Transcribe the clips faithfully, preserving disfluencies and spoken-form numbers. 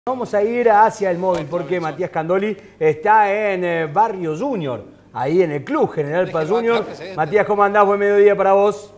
Vamos a ir hacia el móvil porque Matías Candoli está en eh, Barrio Junior, ahí en el Club General Paz Junior. Matías, ¿cómo andás? Buen mediodía para vos.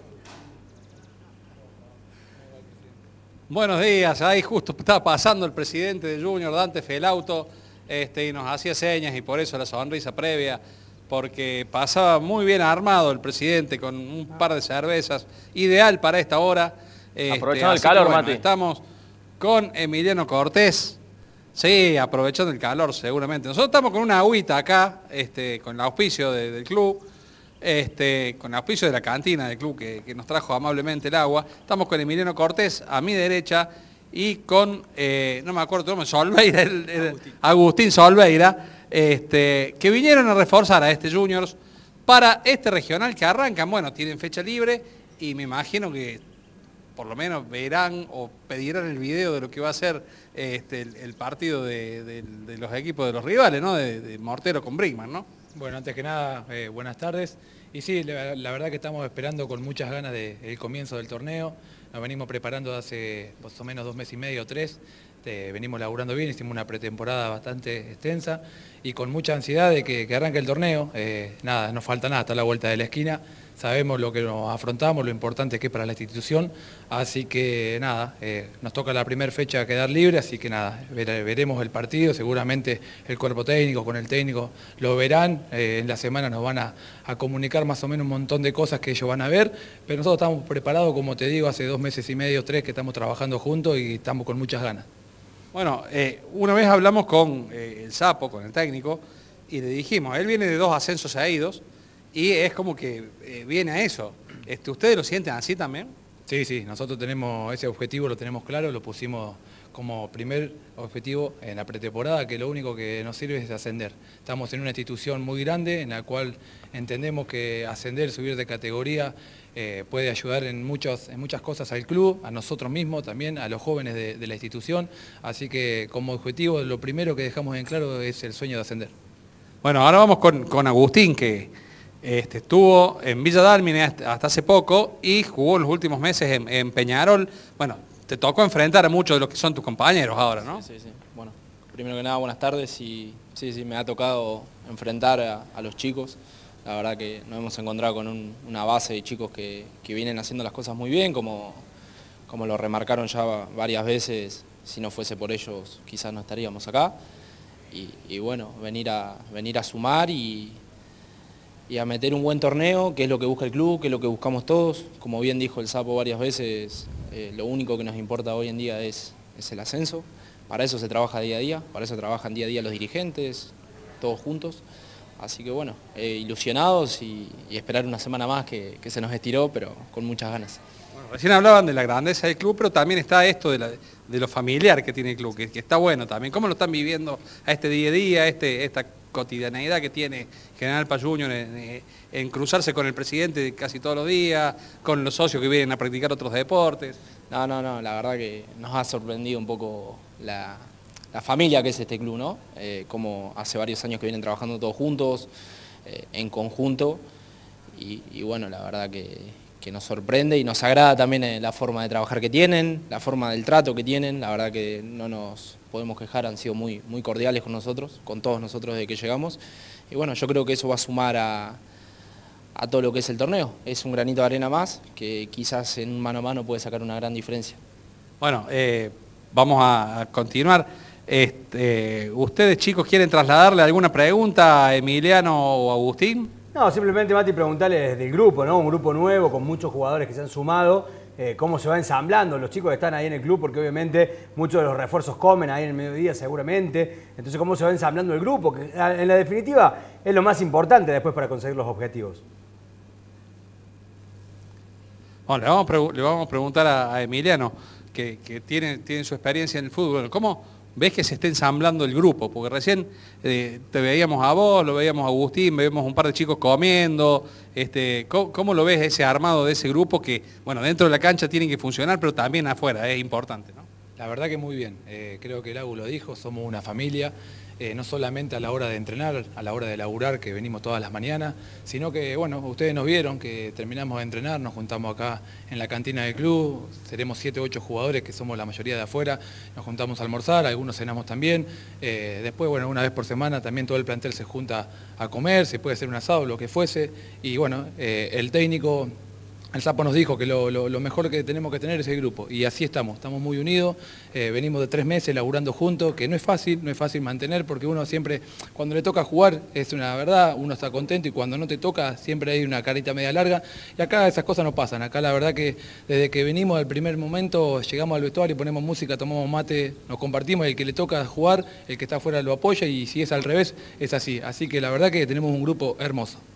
Buenos días, ahí justo estaba pasando el presidente de Junior, Dante Felauto, este, y nos hacía señas y por eso la sonrisa previa, porque pasaba muy bien armado el presidente con un par de cervezas, ideal para esta hora. Este, Aprovechando el calor, bueno, Mati. Estamos con Emiliano Cortés. Sí, aprovechando el calor seguramente. Nosotros estamos con una agüita acá, este, con el auspicio de, del club, este, con el auspicio de la cantina del club que, que nos trajo amablemente el agua. Estamos con Emiliano Cortés a mi derecha y con, eh, no me acuerdo tu nombre, Solveira, el, el, Agustín. Agustín Solveira, este, que vinieron a reforzar a este Juniors para este regional que arrancan. Bueno, tienen fecha libre y me imagino que por lo menos verán o pedirán el video de lo que va a ser este, el, el partido de, de, de los equipos de los rivales, ¿no? De, de Mortero con Brinkman, ¿no? Bueno, antes que nada, eh, buenas tardes. Y sí, la, la verdad que estamos esperando con muchas ganas del de, comienzo del torneo. Nos venimos preparando hace más o menos dos meses y medio, tres. Eh, venimos laburando bien, hicimos una pretemporada bastante extensa y con mucha ansiedad de que, que arranque el torneo. Eh, nada, no falta nada, está a la vuelta de la esquina. Sabemos lo que nos afrontamos, lo importante que es para la institución, así que nada, eh, nos toca la primera fecha quedar libre, así que nada, ver, veremos el partido, seguramente el cuerpo técnico con el técnico lo verán, eh, en la semana nos van a, a comunicar más o menos un montón de cosas que ellos van a ver, pero nosotros estamos preparados, como te digo, hace dos meses y medio, tres, que estamos trabajando juntos y estamos con muchas ganas. Bueno, eh, una vez hablamos con eh, el Sapo, con el técnico, y le dijimos, él viene de dos ascensos seguidos, y es como que eh, viene a eso. Este, ¿Ustedes lo sienten así también? Sí, sí, nosotros tenemos ese objetivo, lo tenemos claro, lo pusimos como primer objetivo en la pretemporada, que lo único que nos sirve es ascender. Estamos en una institución muy grande en la cual entendemos que ascender, subir de categoría, eh, puede ayudar en, muchos, en muchas cosas al club, a nosotros mismos también, a los jóvenes de, de la institución. Así que como objetivo, lo primero que dejamos en claro es el sueño de ascender. Bueno, ahora vamos con, con Agustín, que Este, estuvo en Villa Dálmine hasta, hasta hace poco y jugó en los últimos meses en, en Peñarol. Bueno, te tocó enfrentar a muchos de los que son tus compañeros ahora, ¿no? Sí, sí, sí. Bueno, primero que nada, buenas tardes y sí, sí, me ha tocado enfrentar a, a los chicos. La verdad que nos hemos encontrado con un, una base de chicos que, que vienen haciendo las cosas muy bien, como, como lo remarcaron ya varias veces. Si no fuese por ellos, quizás no estaríamos acá. Y, y bueno, venir a, venir a sumar y... y a meter un buen torneo, que es lo que busca el club, que es lo que buscamos todos. Como bien dijo el Sapo varias veces, eh, lo único que nos importa hoy en día es, es el ascenso. Para eso se trabaja día a día, para eso trabajan día a día los dirigentes, todos juntos. Así que bueno, eh, ilusionados y, y esperar una semana más que, que se nos estiró, pero con muchas ganas. Bueno, recién hablaban de la grandeza del club, pero también está esto de, la, de lo familiar que tiene el club, que, que está bueno también. ¿Cómo lo están viviendo a este día a día, este, esta cotidianeidad que tiene General Paz Junior en, en cruzarse con el presidente casi todos los días, con los socios que vienen a practicar otros deportes? No, no, no, la verdad que nos ha sorprendido un poco la, la familia que es este club, ¿no? Eh, como hace varios años que vienen trabajando todos juntos, eh, en conjunto, y, y bueno, la verdad que, que nos sorprende y nos agrada también la forma de trabajar que tienen, la forma del trato que tienen, la verdad que no nos podemos quejar, han sido muy, muy cordiales con nosotros, con todos nosotros desde que llegamos, y bueno, yo creo que eso va a sumar a, a todo lo que es el torneo. Es un granito de arena más, que quizás en un mano a mano puede sacar una gran diferencia. Bueno, eh, vamos a continuar. Este, ¿Ustedes, chicos, quieren trasladarle alguna pregunta a Emiliano o Agustín? No, simplemente, Mati, preguntarle desde el grupo, ¿no? Un grupo nuevo con muchos jugadores que se han sumado. Eh, cómo se va ensamblando los chicos que están ahí en el club, porque obviamente muchos de los refuerzos comen ahí en el mediodía seguramente. Entonces, cómo se va ensamblando el grupo, que en la definitiva es lo más importante después para conseguir los objetivos. Bueno, le vamos a, le vamos a preguntar a, a Emiliano, que, que tiene, tiene su experiencia en el fútbol. ¿Cómo ves que se está ensamblando el grupo? Porque recién eh, te veíamos a vos, lo veíamos a Agustín, veíamos un par de chicos comiendo. Este, ¿cómo, ¿Cómo lo ves ese armado de ese grupo que, bueno, dentro de la cancha tienen que funcionar, pero también afuera es importante, ¿no? La verdad que muy bien, eh, creo que el Agu lo dijo, somos una familia, eh, no solamente a la hora de entrenar, a la hora de laburar, que venimos todas las mañanas, sino que, bueno, ustedes nos vieron que terminamos de entrenar, nos juntamos acá en la cantina del club, seremos siete o ocho jugadores que somos la mayoría de afuera, nos juntamos a almorzar, algunos cenamos también, eh, después, bueno, una vez por semana también todo el plantel se junta a comer, se puede hacer un asado, lo que fuese, y bueno, eh, el técnico... El Sapo nos dijo que lo, lo, lo mejor que tenemos que tener es el grupo, y así estamos, estamos muy unidos, eh, venimos de tres meses laburando juntos, que no es fácil, no es fácil mantener, porque uno siempre, cuando le toca jugar, es una verdad, uno está contento, y cuando no te toca, siempre hay una carita media larga, y acá esas cosas no pasan, acá la verdad que desde que venimos al primer momento, llegamos al vestuario, ponemos música, tomamos mate, nos compartimos, el que le toca jugar, el que está afuera lo apoya, y si es al revés, es así, así que la verdad que tenemos un grupo hermoso.